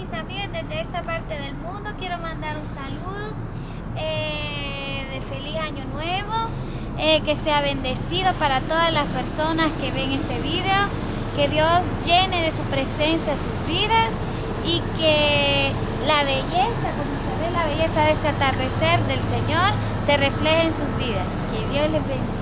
mis amigos, desde esta parte del mundo quiero mandar un saludo de feliz año nuevo, que sea bendecido para todas las personas que ven este video, que Dios llene de su presencia sus vidas y que la belleza, como se ve la belleza de este atardecer del Señor, se refleje en sus vidas. Que Dios les bendiga.